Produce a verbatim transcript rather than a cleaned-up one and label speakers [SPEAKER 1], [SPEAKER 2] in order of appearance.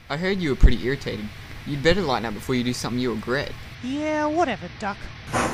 [SPEAKER 1] I heard you were pretty irritated. You'd better lighten up before you do something you regret.
[SPEAKER 2] Yeah, whatever, Duck.